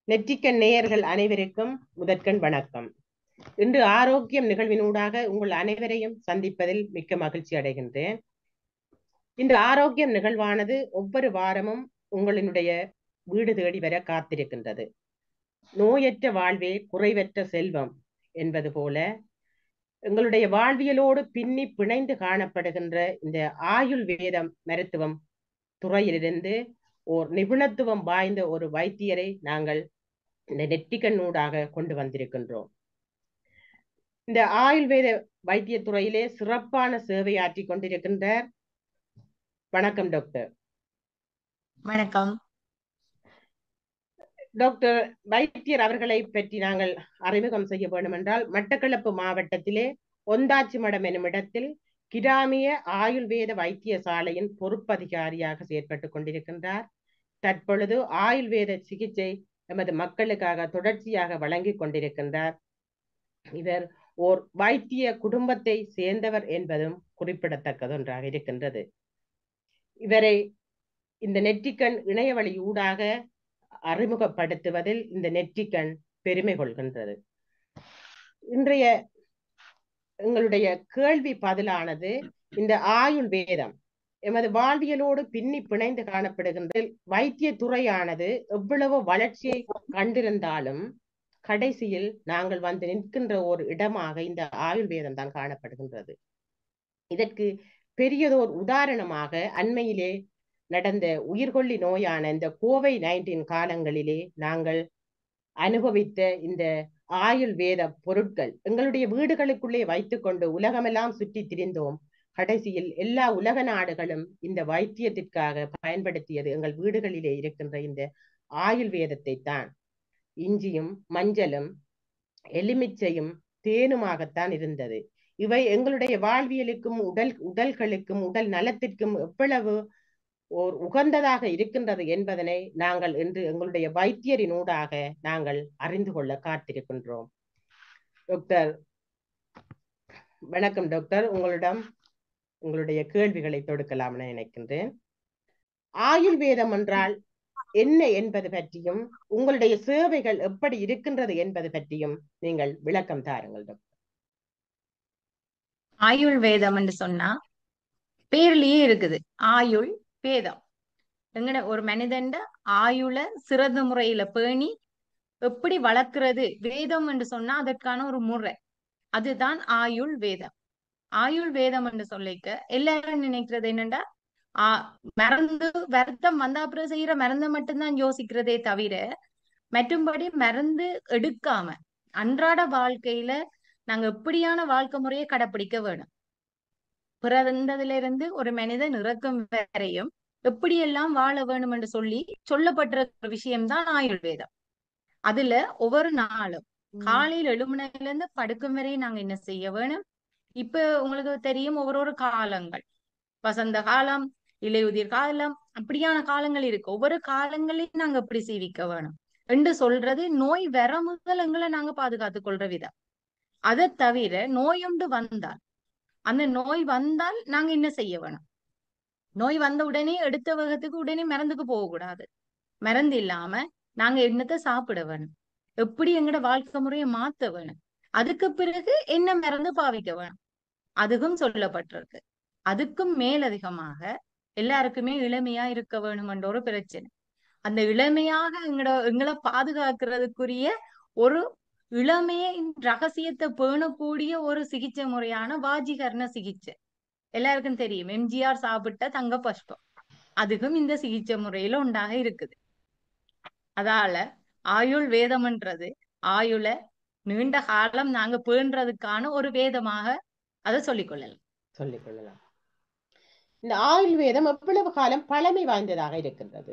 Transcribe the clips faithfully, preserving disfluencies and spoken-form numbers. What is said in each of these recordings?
நெற்றிக்கண் நேயர்கள் அனைவருக்கும் முதற்கண் வணக்கம். இன்று ஆரோக்கியம் நிகழ்வினூடாக உங்கள் அனைவரையும் சந்திப்பதில் மிக்க மகிழ்ச்சி அடைகின்றேன். இன்று ஆரோக்கியம் நிகழ்வானது ஒவ்வொரு வாரமும் உங்களினுடைய வீடு தேடி வர காத்திருக்கின்றது. நோயற்ற வாழ்வே குறைவற்ற செல்வம் என்பது போல எங்களுடைய வாழ்வியலோடு பின்னி பிணைந்து காணப்படுகின்ற இந்த ஆயுள் வேதம் மருத்துவம் துறையிலிருந்து ஓர் நிபுணத்துவம் வாய்ந்த ஒரு வைத்தியரை நாங்கள் இந்த நெற்றிக்கண் ஊடாக கொண்டு வந்திருக்கின்றோம். இந்த ஆயுர்வேத வைத்திய துறையிலே சிறப்பான சேவையாற்றி கொண்டிருக்கின்றார். வணக்கம் டாக்டர். வணக்கம் டாக்டர் வைத்தியர் அவர்களை பற்றி நாங்கள் அறிமுகம் செய்ய வேண்டும் என்றால், மட்டக்களப்பு மாவட்டத்திலே ஒந்தாச்சி மடம் எனும் இடத்தில் கிராமிய ஆயுர்வேத வைத்தியசாலையின் பொறுப்பதிகாரியாக செயற்பட்டு கொண்டிருக்கின்றார். தற்பொழுது ஆயுர்வேத சிகிச்சை எமது மக்களுக்காக தொடர்ச்சியாக வழங்கி கொண்டிருக்கின்றார். இவர் ஓர் வைத்திய குடும்பத்தை சேர்ந்தவர் என்பதும் குறிப்பிடத்தக்கது ஒன்றாக இருக்கின்றது. இவரை இந்த நெற்றிக்கண் இணையவழி ஊடாக அறிமுகப்படுத்துவதில் இந்த நெற்றிக்கண் பெருமை கொள்கின்றது. இன்றைய எங்களுடைய கேள்வி பதிலானது, இந்த ஆயுள் வேதம் எமது வாழ்வியலோடு பின்னி பிணைந்து காணப்படுகின்ற வைத்திய துறையானது எவ்வளவு வளர்ச்சியை கண்டிருந்தாலும் கடைசியில் நாங்கள் வந்து நிற்கின்ற ஒரு இடமாக இந்த ஆயுர்வேதம் தான் காணப்படுகின்றது. இதற்கு பெரியதோர் உதாரணமாக அண்மையிலே நடந்த உயிர்கொல்லி நோயான இந்த கோவிட் நைன்டீன் காலங்களிலே நாங்கள் அனுபவித்த இந்த ஆயுர்வேத பொருட்கள் எங்களுடைய வீடுகளுக்குள்ளே வைத்துக்கொண்டு உலகமெல்லாம் சுற்றி திரிந்தோம். கடைசியில் எல்லா உலக நாடுகளும் இந்த வைத்தியத்திற்காக பயன்படுத்தியது எங்கள் வீடுகளிலே இருக்கின்ற இந்த ஆயுர்வேதத்தை தான். இஞ்சியும் மஞ்சளும் எலுமிச்சையும் தேனுமாகத்தான் இருந்தது. இவை எங்களுடைய வாழ்வியலுக்கும் உடல் உடல்களுக்கும் உடல் நலத்திற்கும் எவ்வளவு ஓர் உகந்ததாக இருக்கின்றது என்பதனை நாங்கள் இன்று எங்களுடைய வைத்தியரினூடாக நாங்கள் அறிந்து கொள்ள காத்திருக்கின்றோம். டாக்டர் வணக்கம் டாக்டர். உங்களிடம் உங்களுடைய கேள்விகளை தொடுக்கலாம் என நினைக்கின்றேன். ஆயுர்வேதம் என்றால் என்ன என்பது பற்றியும் உங்களுடைய சேவைகள் எப்படி இருக்கின்றது என்பது பற்றியும் நீங்கள் விளக்கம் தாருங்கள் டாக்டர். ஆயுள் வேதம் என்று சொன்னா பேர்லயே இருக்குது, ஆயுள் வேதம். எங்கட ஒரு மனிதன் ஆயுள சிறந்த முறையில பேணி எப்படி வளர்க்கிறது வேதம் என்று சொன்னா அதற்கான ஒரு முறை, அதுதான் ஆயுள் வேதம். ஆயுள் வேதம் என்று சொல்லிக்க எல்லாரும் நினைக்கிறது என்னண்டா, ஆஹ் மருந்து வருத்தம் வந்தா அப்புறம் செய்யற மருந்தை மட்டும்தான் யோசிக்கிறதே தவிர மற்றும்படி மருந்து எடுக்காம அன்றாட வாழ்க்கையில நாங்க எப்படியான வாழ்க்கை முறையை கடைப்பிடிக்க வேணும். பிறந்ததுல இருந்து ஒரு மனிதன் இறக்கும் வரையும் எப்படியெல்லாம் வாழ வேணும் என்று சொல்லி சொல்லப்பட்ட ஒரு விஷயம்தான் ஆயுர்வேதம். அதுல ஒவ்வொரு நாளும் காலையில் எழுமணில இருந்து படுக்கும் வரை நாங்க என்ன செய்ய வேணும். இப்ப உங்களுக்கு தெரியும், ஒவ்வொரு ஒரு காலங்கள், வசந்த காலம், இலையுதிர் காலம், அப்படியான காலங்கள் இருக்கு. ஒவ்வொரு காலங்களையும் நாங்க எப்படி சீவிக்க வேணும் என்று சொல்றது நோய் வர முதல் எங்களை நாங்க பாதுகாத்துக் கொள்ற விதம். அதை தவிர நோயொண்டு வந்தால் அந்த நோய் வந்தால் நாங்க என்ன செய்ய வேணும். நோய் வந்த உடனே எடுத்த வேகத்துக்கு உடனே மருந்துக்கு போகக்கூடாது. மருந்து இல்லாம நாங்க என்னத்தை சாப்பிட வேணும், எப்படி எங்கட வாழ்க்கை முறையை மாத்த வேணும், அதுக்கு பிறகு என்ன மருந்து பாவிக்க வேணும், அதுக்கும் சொல்லப்பட்டிருக்கு. அதுக்கும் மேலதிகமாக எல்லாருக்குமே இளமையா இருக்க வேணும் என்ற ஒரு பிரச்சனை. அந்த இளமையாக எங்கட எங்களை பாதுகாக்கிறதுக்குரிய ஒரு இளமையின் ரகசியத்தை பேணக்கூடிய ஒரு சிகிச்சை முறையான வாஜீகரண சிகிச்சை எல்லாருக்கும் தெரியும். எம்ஜிஆர் சாப்பிட்ட தங்க பஷ்பம், அதுக்கும் இந்த சிகிச்சை முறையில உண்டாக இருக்குது. அதால ஆயுள் வேதம்ன்றது ஆயுள நீண்ட காலம் நாங்க பேணுறதுக்கான ஒரு வேதமாக அதை சொல்லிக் கொள்ளலாம் சொல்லிக் கொள்ளலாம். இந்த ஆயுர்வேதம் எவ்வளவு காலம் பழமை வாய்ந்ததாக இருக்கின்றது?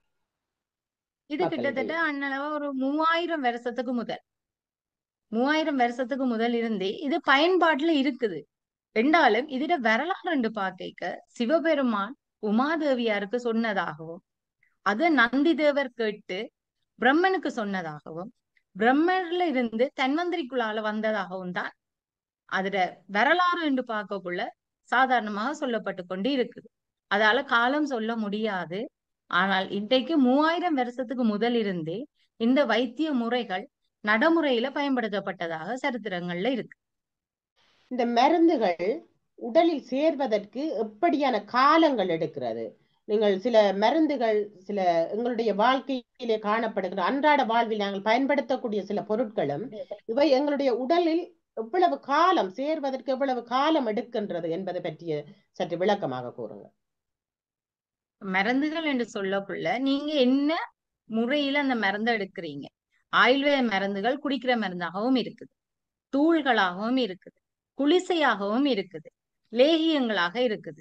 இது கிட்டத்தட்ட அண்ணளவா ஒரு மூவாயிரம் வருஷத்துக்கு முதல் மூவாயிரம் வருஷத்துக்கு முதல் இருந்தே இது பயன்பாட்டுல இருக்குது. ரெண்டாலும் இதுல வரலாறு ரெண்டு பார்க்க சிவபெருமான் உமாதேவியாருக்கு சொன்னதாகவும், அது நந்தி தேவர் கேட்டு பிரம்மனுக்கு சொன்னதாகவும், பிரம்மர்ல இருந்து தன்வந்திரிக்குள்ளால வந்ததாகவும் தான் அதுல வரலாறு என்று பார்க்கக்குள்ள சாதாரணமாக சொல்லப்பட்டு கொண்டு இருக்குது. அதால காலம் சொல்ல முடியாது. ஆனால் இன்றைக்கு மூவாயிரம் வருஷத்துக்கு முதல் இருந்தே இந்த வைத்திய முறைகள் நடைமுறையில பயன்படுத்தப்பட்டதாக சரித்திரங்கள்ல இருக்கு. இந்த மருந்துகள் உடலில் சேர்வதற்கு எப்படியான காலங்கள் எடுக்கிறது? நீங்கள் சில மருந்துகள், சில எங்களுடைய வாழ்க்கையிலே காணப்படுகிற அன்றாட வாழ்வில் நாங்கள் பயன்படுத்தக்கூடிய சில பொருட்களும் இவை எங்களுடைய உடலில் எவ்வளவு காலம் சேர்வதற்கு எவ்வளவு காலம் எடுக்கின்றது என்பதை பற்றிய சற்று விளக்கமாக கூறுங்க. மருந்துகள் என்று சொல்லக்குள்ள நீங்க என்ன முறையில அந்த மருந்தை எடுக்கிறீங்க. ஆயுர்வேத மருந்துகள் குடிக்கிற மருந்தாகவும் இருக்குது, தூள்களாகவும் இருக்குது, குளிசையாகவும் இருக்குது, லேகியங்களாக இருக்குது.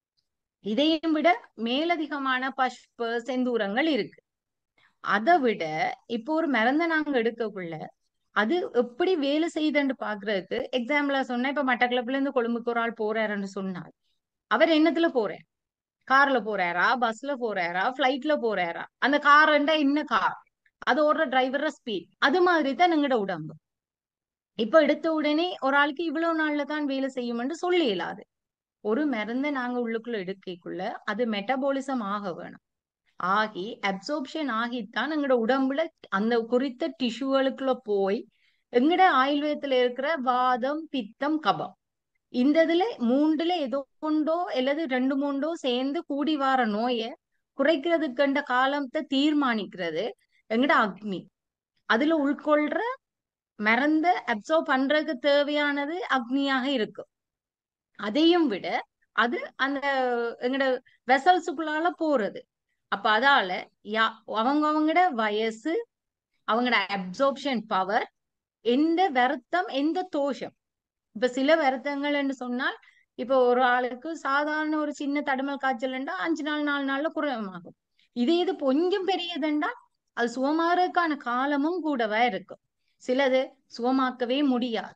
இதையும் விட மேலதிகமான பஷ்ப செந்தூரங்கள் இருக்கு. அதை விட இப்போ ஒரு மருந்தை நாங்க எடுக்கக்குள்ள அது எப்படி வேலை செய்யுதுன்னு பாக்குறதுக்கு எக்ஸாம்பிளா சொன்னா, இப்ப மட்டக்களப்புல இருந்து கொழும்புக்கு ஒரு ஆள் போறாருன்னு சொன்னால் அவர் என்னத்துல போறார்? கார்ல போறாரா, பஸ்ல போறாரா, பிளைட்ல போறாரா? அந்த கார்ண்டா என்ன கார், அது ஓடுற டிரைவர ஸ்பீட், அது மாதிரி தான் எங்கட உடம்பு. இப்ப எடுத்த உடனே ஒரு ஆளுக்கு இவ்வளவு நாள்ல தான் வேலை செய்யும்னு சொல்லி இயலாது. ஒரு மருந்தை நாங்க உள்ளுக்குள்ள எடுக்கக்குள்ள அது மெட்டபாலிசம் ஆக வேணும். ஆகி அப்சோர்ப்ஷன் ஆகித்தான் எங்கட உடம்புல அந்த குறித்த டிஷ்யூகளுக்குள்ள போய் எங்கட ஆயுர்வேதத்துல இருக்கிற வாதம், பித்தம், கபம் இந்த இதுல மூன்றுல ஏதோ ஒன்றோ அல்லது ரெண்டு மூன்றோ சேர்ந்து கூடி வார நோயை குறைக்கிறதுக்குண்ட காலத்தை தீர்மானிக்கிறது எங்கட அக்னி. அதுல உட்கொள்ற மருந்த அப்சர்வ் பண்றதுக்கு தேவையானது அக்னியாக இருக்கும். அதையும் விட அது அந்த எங்கட வெசல்ஸுக்குள்ளால போறது. அப்ப அதால யா அவங்க அவங்கட வயசு, அவங்களோட அப்சர்ப்ஷன் பவர், எந்த வருத்தம், எந்த தோஷம். இப்ப சில வருத்தங்கள்னு சொன்னால், இப்ப ஒரு ஆளுக்கு சாதாரண ஒரு சின்ன தடுமல் காய்ச்சல்ண்டா அஞ்சு நாள் நாலு நாள்ல குணமாகும். இதே இது கொஞ்சம் பெரியதுண்டா அது சுகமாறதுக்கான காலமும் கூடவா இருக்கும். சிலது சுகமாக்கவே முடியாது.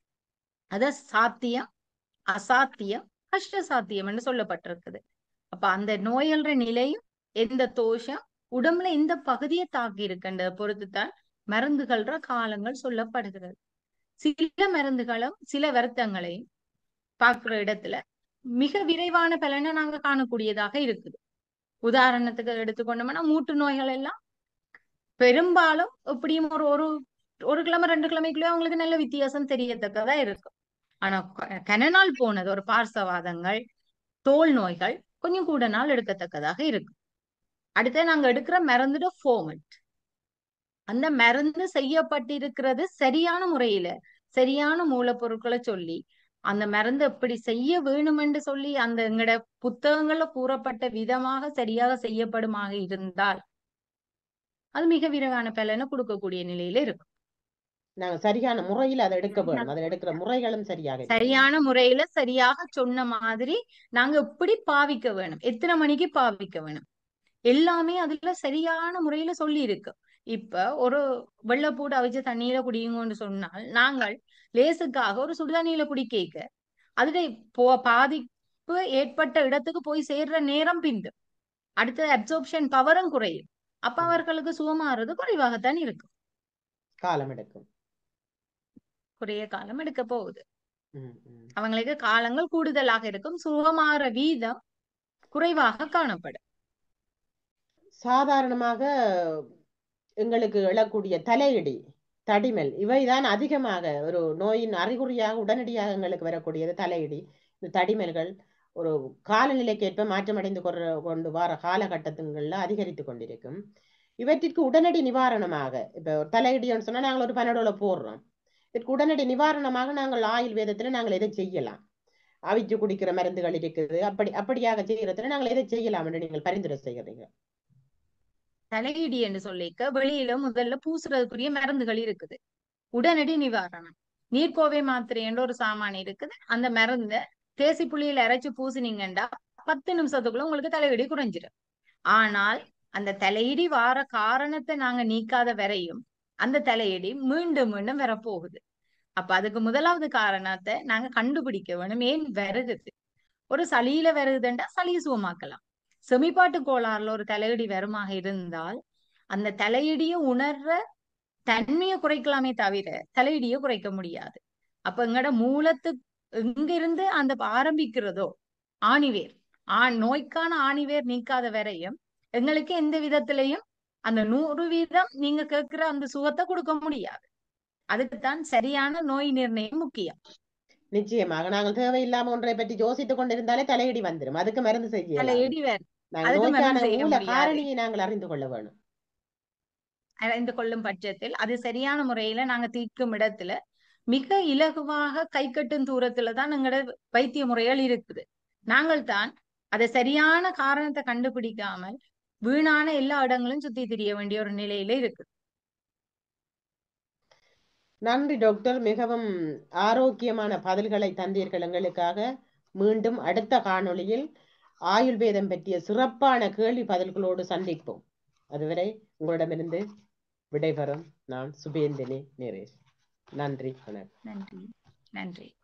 அத சாத்தியம், அசாத்தியம், கஷ்ட சாத்தியம் என்று சொல்லப்பட்டிருக்குது. அப்ப அந்த நோயல்ற நிலையும் எந்த தோஷம் உடம்புல எந்த பகுதியை தாக்கி இருக்கின்றத பொறுத்துத்தான் மருந்துகள்ற காலங்கள் சொல்லப்படுகிறது. சில மருந்துகளும் சில வருத்தங்களையும் பார்க்கிற இடத்துல மிக விரைவான பலனை நாங்க காணக்கூடியதாக இருக்குது. உதாரணத்துக்கு எடுத்துக்கொண்டோம்னா மூட்டு நோய்கள் எல்லாம் பெரும்பாலும் எப்படியும் ஒரு ஒரு ஒரு கிழமை ரெண்டு கிழமைக்குள்ளே அவங்களுக்கு நல்ல வித்தியாசம் தெரியத்தக்கதா இருக்கும். ஆனா கன நாள் போனது ஒரு பார்சவாதங்கள், தோல் நோய்கள் கொஞ்சம் கூட நாள் எடுக்கத்தக்கதாக இருக்கு. அடுத்து நாங்க எடுக்கிற மருந்துட ஃபார்மட், அந்த மருந்து செய்யப்பட்டிருக்கிறது சரியான முறையில சரியான மூலப்பொருட்களை சொல்லி அந்த மருந்து எப்படி செய்ய வேணுமென்று சொல்லி அந்த எங்கட புத்தகங்கள்ல கூறப்பட்ட விதமாக சரியாக செய்யப்படுமாக இருந்தால் அது மிக விரைவான பலனை கொடுக்கக்கூடிய நிலையில இருக்கும். நாங்க சரியான முறையில் அதை எடுக்க வேணும். அதில் எடுக்கிற முறைகளும் சரியாக இருக்க வேணும். சரியான முறையில சரியாக சொன்ன மாதிரி நாங்க எப்படி பாவிக்க வேணும், எத்தனை மணிக்கு பாவிக்க வேணும், எல்லாமே அதுல சரியான முறையில சொல்லி இருக்கு. இப்ப ஒரு வெள்ளைப்பூடு அவிச்ச தண்ணீரை குடியுங்கன்னு சொன்னால் நாங்கள் லேசுக்காக ஒரு சுடுதண்ணியில குடிக்க அதுல போ பாதிப்பு ஏற்பட்ட இடத்துக்கு போய் சேர்ற நேரம் பிந்து அடுத்தது அப்சர்ப்ஷன் பவரும் குறையும். அப்ப ம். அவர்களுக்கு சுகமாறது குறைவாகத்தான் இருக்கும். காலம் எடுக்கும். குறைய காலம் எடுக்க போகுது. ம், ம். அவங்களுக்கு காலங்கள் கூடுதலாக இருக்கும், சுகமாற வீதம் குறைவாக காணப்படும். சாதாரணமாக எங்களுக்கு எழக்கூடிய தலையிடி, தடிமல் இவைதான் அதிகமாக ஒரு நோயின் அறிகுறியாக உடனடியாக எங்களுக்கு வரக்கூடியது தலையிடி. இந்த தடிமல்கள் ஒரு காலநிலைக்கு ஏற்ப மாற்றமடைந்து கொற கொண்டு வர காலகட்டத்துங்களில் அதிகரித்து கொண்டிருக்கும். இவற்றிற்கு உடனடி நிவாரணமாக இப்ப ஒரு தலையிடின்னு சொன்னா நாங்கள் ஒரு பனடோல போடுறோம். இதற்கு உடனடி நிவாரணமாக நாங்கள் ஆயுர்வேதத்துல நாங்கள் எதை செய்யலாம்? அவிச்சு குடிக்கிற மருந்துகள் இருக்குது. அப்படி அப்படியாக செய்யறதுல நாங்கள் எதை செய்யலாம் என்று நீங்கள் பரிந்துரை செய்கிறீங்க? தலையிடி என்று சொல்லிக்க வெளியில முதல்ல பூசுறதுக்குரிய மருந்துகள் இருக்குது. உடனடி நிவாரணம் நீர்க்கோவை மாத்திரை என்ற ஒரு சாமான் இருக்குது. அந்த மருந்த தேசி புளியில அரைச்சு பூசினீங்கண்டா பத்து நிமிஷத்துக்குள்ள உங்களுக்கு தலையிடி குறைஞ்சிடும். ஆனால் அந்த தலையிடி வார காரணத்தை நாங்க நீக்காத வரையும் அந்த தலையிடி மீண்டும் மீண்டும் வரப்போகுது. அப்ப அதுக்கு முதலாவது காரணத்தை நாங்க கண்டுபிடிக்க வேணும். ஏன் வருகுது? ஒரு சளியில வருகுதுண்டா சளியை சுகமாக்கலாம். செமிப்பாட்டு கோளாறுல ஒரு தலையிடி வருமாக இருந்தால் அந்த தலையிடிய உணர்ற தன்மையை குறைக்கலாமே தவிர தலையிடிய குறைக்க முடியாது. அப்ப எங்கட மூலத்து எங்கிருந்து அந்த ஆரம்பிக்கிறதோ ஆணிவேர் ஆ நோய்க்கான ஆணிவேர் நீக்காத வரையும் எங்களுக்கு எந்த விதத்திலையும் அந்த நூறு வீதம் நீங்க கேட்கிற அந்த சுகத்தை கொடுக்க முடியாது. அதுக்குத்தான் சரியான நோய் நிர்ணயம் முக்கியம். நிச்சயமாக நாங்கள் தேவையில்லாம ஒன்றை பற்றி யோசித்துக் கொண்டிருந்தாலே தலையடி வந்துடும். அதுக்கு மருந்து அதுல செய்யலாம். எடிவர் நாங்கள் அதுக்கு மருந்து நோய்க்கான செய்ய மூல முடியாது. காரணியை நாங்கள் அறிந்து கொள்ள வேணும். அறிந்து கொள்ளும் பட்சத்தில் அது சரியான முறையில நாங்க தீர்க்கும் இடத்துல மிக இலகுவாக கை கட்டும் தூரத்துல தான் எங்களோட வைத்திய முறைகள் இருக்குது. நாங்கள் தான் அதை சரியான காரணத்தை கண்டுபிடிக்காமல் வீணான எல்லா இடங்களும் சுத்தி திரிய வேண்டிய ஒரு நிலையில இருக்கு. நன்றி டாக்டர், மிகவும் ஆரோக்கியமான பதில்களை தந்தீர்கள் எங்களுக்காக. மீண்டும் அடுத்த காணொளியில் ஆயுர்வேதம் பற்றிய சிறப்பான கேள்வி பதில்களோடு சந்திப்போம். அதுவரை உங்களிடமிருந்து விடைபெறும் நான் சுபேந்தினி நேரேஷ். நன்றி. நன்றி. நன்றி.